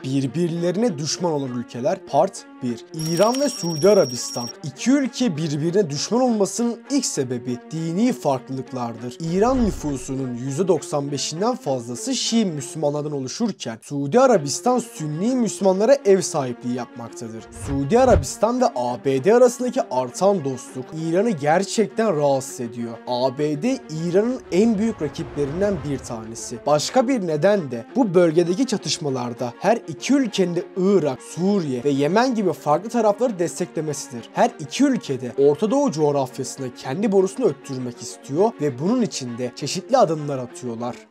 Birbirlerine düşman olan ülkeler Part 1. İran ve Suudi Arabistan. İki ülke birbirine düşman olmasının ilk sebebi dini farklılıklardır. İran nüfusunun %95'inden fazlası Şii Müslümanlardan oluşurken Suudi Arabistan Sünni Müslümanlara ev sahipliği yapmaktadır. Suudi Arabistan ve ABD arasındaki artan dostluk İran'ı gerçekten rahatsız ediyor. ABD İran'ın en büyük rakiplerinden bir tanesi. Başka bir neden de bu bölgedeki çatışmalarda her iki ülkenin de Irak, Suriye ve Yemen gibi farklı tarafları desteklemesidir. Her iki ülkede Orta Doğu coğrafyasında kendi borusunu öttürmek istiyor ve bunun için de çeşitli adımlar atıyorlar.